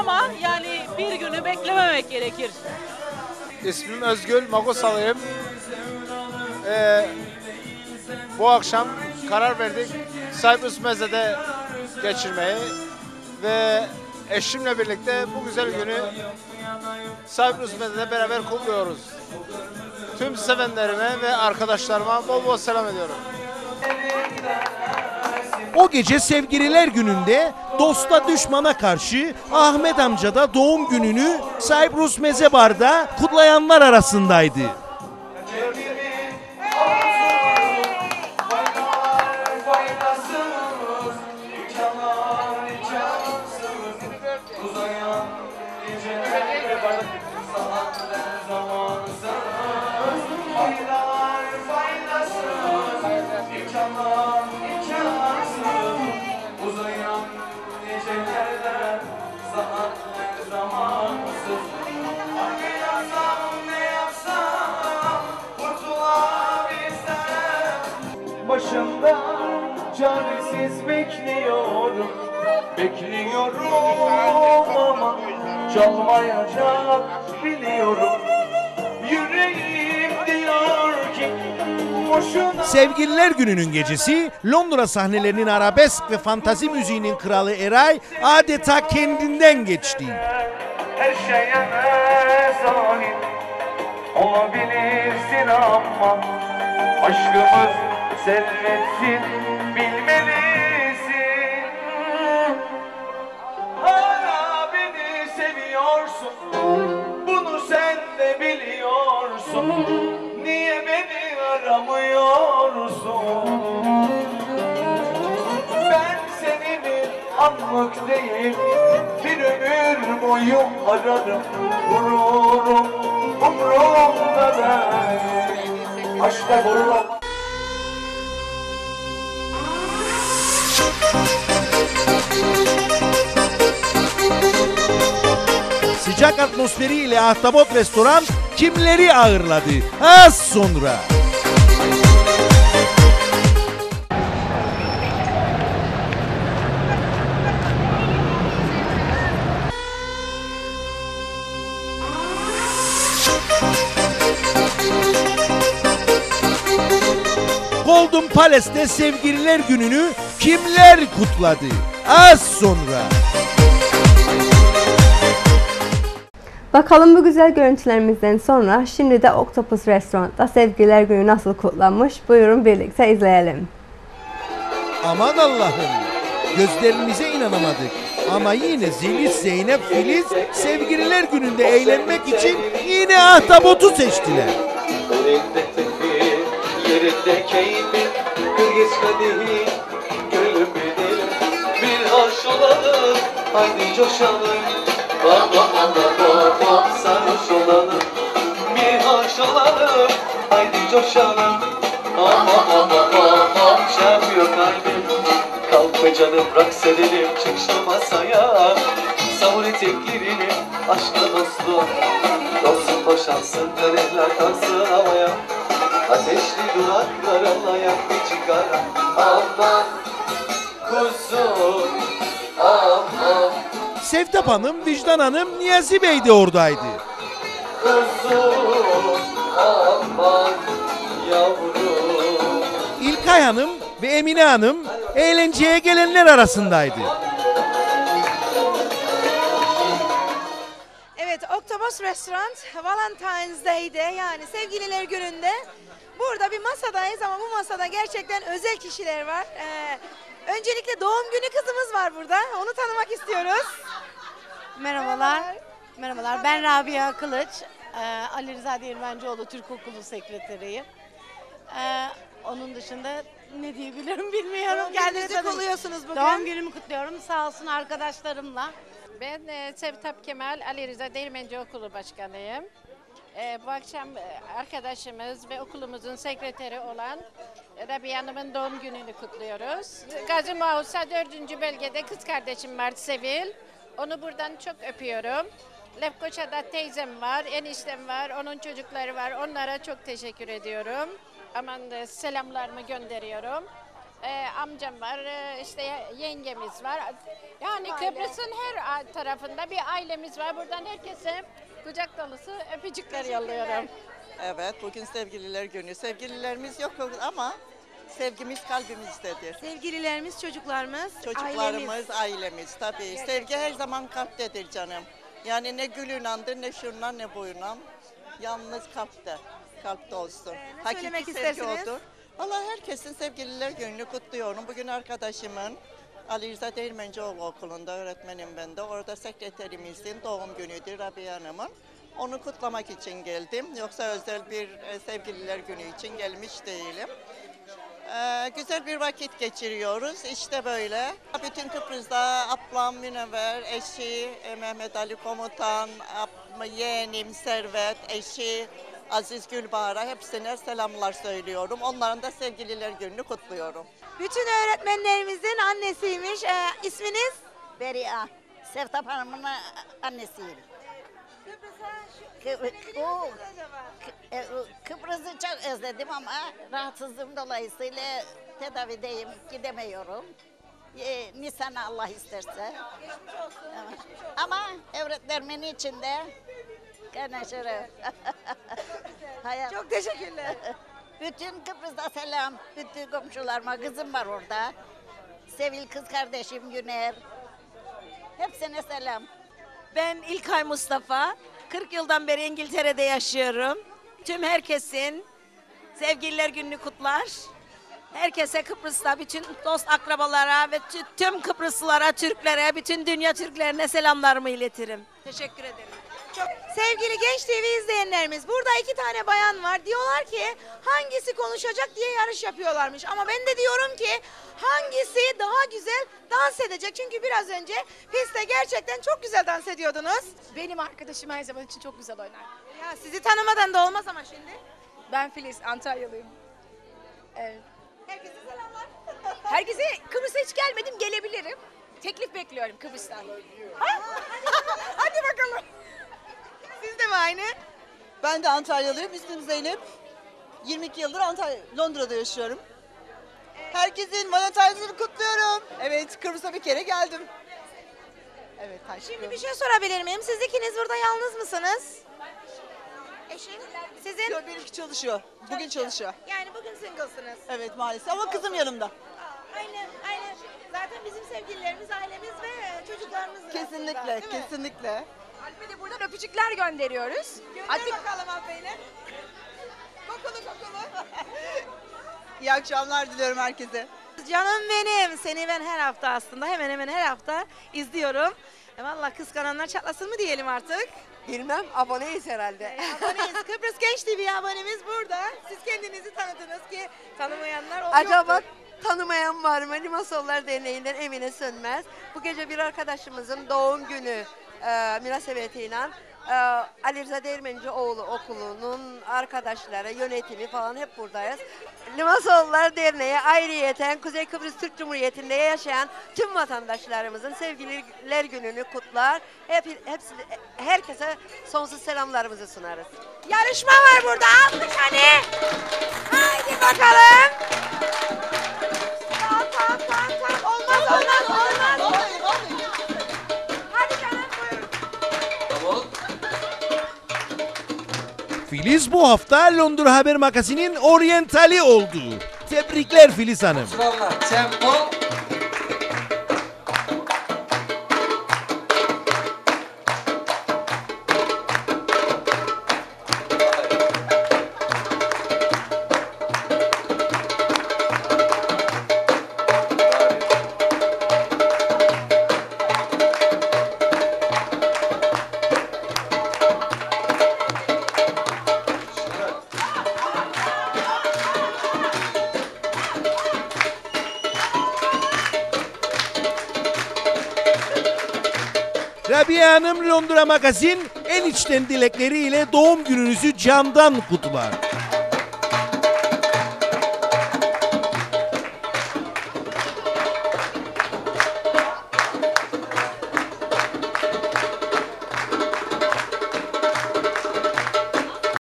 ama yani bir günü beklememek gerekir. İsmim Özgül, Magosalıyım. Bu akşam karar verdik Cyprus Meze'de geçirmeyi ve eşimle birlikte bu güzel günü Cyprus Meze'de beraber kutluyoruz. Tüm sevenlerime ve arkadaşlarıma bol bol selam ediyorum. O gece Sevgililer Günü'nde dosta düşmana karşı Ahmet amca da doğum gününü Cyprus Meze Bar'da kutlayanlar arasındaydı. Başımda çaresiz bekliyorum, bekliyorum ama çalmayacak biliyorum. Yüreğim diyor ki boşuna. Sevgililer Günü'nün gecesi Londra sahnelerinin arabesk ve fantazi müziğinin kralı Eray adeta kendinden geçti. Her şeye zalim olabilirsin ama aşkımız servetsin bilmelisin. Hala beni seviyorsun, bunu sen de biliyorsun. Niye beni aramıyorsun? Ben seni bir anlık değil, bir ömür boyu ararım. Gururum umrumda değil, aşka gururum. Sıcak atmosferiyle Ahtapot Restoran kimleri ağırladı? Az sonra. Golden Palace'te Sevgililer Günü'nü kimler kutladı? Az sonra. Bakalım bu güzel görüntülerimizden sonra şimdi de Octopus Restaurant'ta Sevgililer Günü nasıl kutlanmış? Buyurun birlikte izleyelim. Aman Allah'ım, gözlerimize inanamadık. Ama yine Zeliz, Zeynep, Filiz Sevgililer Günü'nde eğlenmek için yine Ahtapot'u seçtiler. Elinde tefi, yerinde keyfi, kırgız kadehi, gülüm benim. Bir hoş olalım, haydi coşalım. Baba baba baba sarhoş olalım. Bir hoş olalım, haydi coşalım. Ama ama ama çarpıyor kalbim. Kalk be canım raks edelim, çık şu masaya. Savur eteklerini aşkla dostum. Dostum boşansın, kadehler kalsın havaya. Ateşli dudaklarınla yak bir çıkara. Aman kuzum, aman Sevtap Hanım, Vicdan Hanım, Niyazi Bey de oradaydı. kuzum, aman yavrum. İlkay Hanım ve Emine Hanım eğlenceye gelenler arasındaydı. Evet, Octopus Restaurant Valentine's Day'de yani Sevgililer Günü'nde burada bir masadayız ama bu masada gerçekten özel kişiler var. Öncelikle doğum günü kızımız var burada. Onu tanımak istiyoruz. Merhabalar. Merhabalar. Ben Rabia Kılıç. Ali Rıza Değirmencioğlu Türk Okulu Sekreteriyim. Onun dışında ne diyebilirim bilmiyorum. Kendinizi kutluyorsunuz bugün. Doğum günümü kutluyorum. Sağ olsun arkadaşlarımla. Ben Sevtap Kemal, Ali Rıza Değirmenci Okulu Başkanıyım. Bu akşam arkadaşımız ve okulumuzun sekreteri olan Rabia Hanım'ın doğum gününü kutluyoruz. Gazi Mausa 4. bölgede kız kardeşim var Sevil. Onu buradan çok öpüyorum. Lefkoça'da teyzem var, eniştem var, onun çocukları var. Onlara çok teşekkür ediyorum. Aman selamlarımı gönderiyorum. Amcam var, işte yengemiz var. Yani Kıbrıs'ın her tarafında bir ailemiz var. Buradan herkese kucak dolusu öpücükler yolluyorum. Evet, bugün sevgililer günü. Sevgililerimiz yok ama sevgimiz kalbimizdedir. Sevgililerimiz, çocuklarımız, Çocuklarımız, ailemiz tabii. Sevgi her zaman kalptedir canım. Yani ne gülünandır, ne şundan, ne buyundan. Yalnız kalpte. Kalpte olsun. Ne söylemek sevgi istersiniz? odur. Vallahi herkesin sevgililer gününü kutluyorum. Bugün arkadaşımın Ali Rıza Değirmencioğlu Okulu'nda öğretmenim ben de. Orada sekreterimizin doğum günüdür Rabia Hanım'ın. Onu kutlamak için geldim. Yoksa özel bir sevgililer günü için gelmiş değilim. Güzel bir vakit geçiriyoruz. İşte böyle. Bütün Kıbrıs'ta ablam Münevver, eşi Mehmet Ali Komutan, yeğenim Servet, eşi Aziz Gülbahar'a hepsine selamlar söylüyorum. Onların da sevgililer gününü kutluyorum. Bütün öğretmenlerimizin annesiymiş. İsminiz? Beria, Sevtap Hanım'ın annesiyim. Kıbrıs'ı çok özledim ama rahatsızlığım dolayısıyla tedavideyim, gidemiyorum. Nisan'a Allah isterse. Ama öğretmenim için de kaynaşırım. Çok teşekkürler. Bütün Kıbrıs'ta selam, bütün komşularıma, kızım var orada. Sevil kız kardeşim Güner. Hepsine selam. Ben İlkay Mustafa. 40 yıldan beri İngiltere'de yaşıyorum. Tüm herkesin sevgililer gününü kutlar. Herkese Kıbrıs'ta, bütün dost akrabalara ve tüm Kıbrıslılara, Türklere, bütün dünya Türklerine selamlarımı iletirim. Teşekkür ederim. Sevgili Genç TV izleyenlerimiz, burada 2 tane bayan var. Diyorlar ki hangisi konuşacak diye yarış yapıyorlarmış. Ama ben de diyorum ki hangisi daha güzel dans edecek. Çünkü biraz önce pistte gerçekten çok güzel dans ediyordunuz. Benim arkadaşım her zaman için çok güzel oynar. Ya sizi tanımadan da olmaz ama şimdi. Ben Filiz, Antalyalıyım. Evet. Herkese selamlar. Herkese Kıbrıs'a hiç gelmedim, gelebilirim. Teklif bekliyorum Kıbrıs'tan. Hadi bakalım. Siz de mi aynı? Ben de Antalyalıyım. İsmim Zeynep. 22 yıldır Londra'da yaşıyorum. Herkesin Valentine's'ını kutluyorum. Evet, Kıbrıs'a bir kere geldim. Evet, Şimdi bir şey sorabilir miyim? Siz ikiniz burada yalnız mısınız? Eşim? Sizin? Yok, benimki çalışıyor. Bugün çalışıyor. Yani bugün singlesınız. Evet, maalesef ama kızım yanımda. Aynen. Zaten bizim sevgililerimiz, ailemiz ve çocuklarımız. Kesinlikle, kesinlikle. Alp'e de buradan öpücükler gönderiyoruz. Hadi bakalım Alp'eyle. Kokulu. İyi akşamlar diliyorum herkese. Canım benim. Seni ben her hafta aslında hemen hemen her hafta izliyorum. Vallahi kıskananlar çatlasın mı diyelim artık? Bilmem, aboneyiz herhalde. Aboneyiz. Kıbrıs Genç TV abonemiz burada. Siz kendinizi tanıdınız ki tanımayanlar Acaba yoktur. tanımayan var mı? Limasollar Derneği'nden Emine Sönmez. Bu gece bir arkadaşımızın doğum günü münasebetiyle Ali Rıza Değirmencioğlu Okulu'nun arkadaşları, yönetimi falan hep buradayız. Limasollar Derneği ayrıyeten Kuzey Kıbrıs Türk Cumhuriyeti'nde yaşayan tüm vatandaşlarımızın sevgililer gününü kutlar. Herkese sonsuz selamlarımızı sunarız. Yarışma var burada. Aldık hani. Haydi bakalım. Tamam. Olmaz. Hadi canım buyurun. Tamam. Filiz bu hafta Londra Haber Magazin'in oryantali oldu. Tebrikler Filiz Hanım. Sırallah. Tempo. Rabia Hanım Londra Magazin en içten dilekleriyle doğum gününüzü candan kutlar.